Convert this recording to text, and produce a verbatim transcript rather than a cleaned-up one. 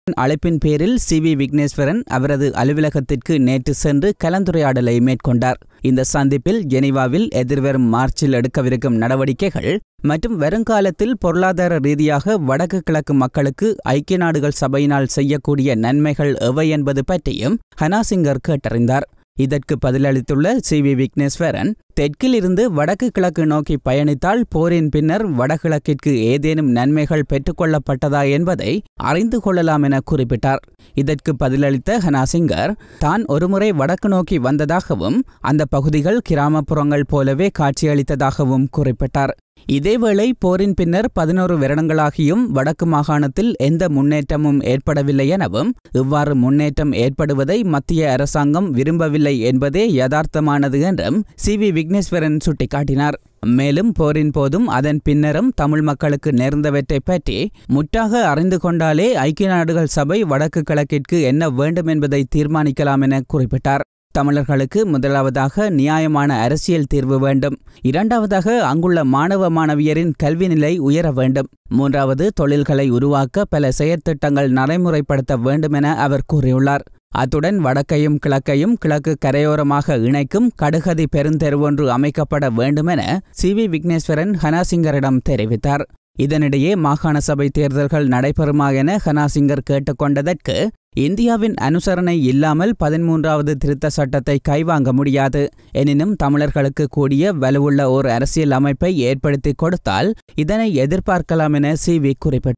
அழைப்பின் பேரில் C V Vigneswaran அவரது அலுவலகத்திற்கு நேற்று சென்று கலந்துரையாடலை மேற்கொண்டார். இந்த சந்திப்பில் ஜெனீவாவில் எதிர்வரும் மார்ச்சில் எடுக்கவிருக்கும் நடவடிக்கைகள் மற்றும் வருங்காலத்தில் பொருளாதார ரீதியாக வடக்கு கிழக்கு மக்களுக்கு ஐக்கிய நாடுகள் சபையினால் செய்யக்கூடிய நன்மைகள் எவை என்பது பற்றியும் ஹனாசிங்கர் கேட்டறிந்தார். இதற்கு பதிலளித்துள்ள சி வி விக்னேஸ்வரன், தெற்கில் இருந்து வடக்கு கிழக்கு நோக்கி பயணித்தால் போரின் பின்னர் வடகிழக்கிற்கு ஏதேனும் நன்மைகள் பெற்றுக்கொள்ளப்பட்டதா என்பதை அறிந்து கொள்ளலாம் என குறிப்பிட்டார். இதற்கு பதிலளித்த ஹனாசிங்கர், தான் ஒருமுறை வடக்கு நோக்கி வந்ததாகவும் அந்த பகுதிகள் கிராமப்புறங்கள் போலவே காட்சியளித்ததாகவும் குறிப்பிட்டார். இதேவேளை போரின் பின்னர் பதினோரு வருடங்களாகியும் வடக்கு மாகாணத்தில் எந்த முன்னேற்றமும் ஏற்படவில்லை எனவும் இவ்வாறு முன்னேற்றம் ஏற்படுவதை மத்திய அரசாங்கம் விரும்பவில்லை என்பதே யதார்த்தமானது என்றும் சி வி விக்னேஸ்வரன் சுட்டிக்காட்டினார். மேலும் போரின் போதும் அதன் பின்னரும் தமிழ் மக்களுக்கு நேர்ந்தவற்றை பற்றி முற்றாக அறிந்து கொண்டாலே ஐக்கிய நாடுகள் சபை வடக்கு கிழக்கிற்கு என்ன வேண்டும் என்பதை தீர்மானிக்கலாம் என குறிப்பிட்டார். தமிழர்களுக்கு முதலாவதாக நியாயமான அரசியல் தீர்வு வேண்டும். இரண்டாவதாக அங்குள்ள மாணவ மாணவியரின் கல்வி நிலை உயர வேண்டும். மூன்றாவது தொழில்களை உருவாக்க பல செயற்திட்டங்கள் நடைமுறைப்படுத்த வேண்டும் என அவர் கூறியுள்ளார். அத்துடன் வடக்கையும் கிழக்கையும் கிழக்கு கரையோரமாக இணைக்கும் கடுகதி பெருந்தெருவொன்று அமைக்கப்பட வேண்டும் என சி வி விக்னேஸ்வரன் ஹனாசிங்கரிடம் தெரிவித்தார். இதனிடையே மாகாண சபை தேர்தல்கள் நடைபெறுமா என ஹனாசிங்கர் கேட்டுக்கொண்டதற்கு இந்தியாவின் அனுசரணை இல்லாமல் பதிமூன்றாவது திருத்த சட்டத்தை கைவாங்க முடியாது. எனினும் தமிழர்களுக்கு கூடிய வலுவுள்ள ஓர் அரசியல் அமைப்பை ஏற்படுத்தி கொடுத்தால் இதனை எதிர்பார்க்கலாம் என சி வி குறிப்பிட்டார்.